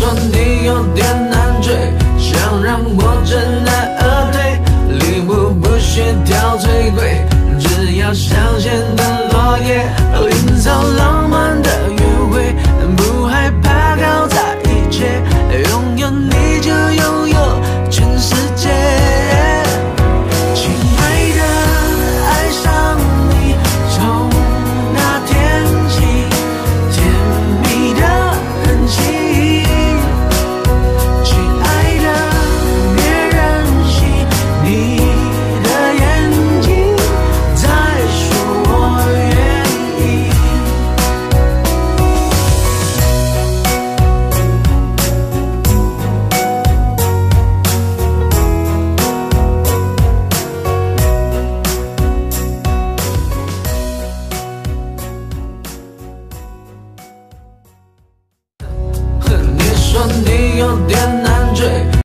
说你有点难追，想让我知难而退，礼物不需挑最贵，只要香榭的落叶，营造浪漫的约会，不害怕搞砸一切，拥有你就拥有全世界。亲爱的，爱上你，从那天起，甜蜜的痕迹。亲爱的，别任性，你的眼睛在说我愿意。你说你有点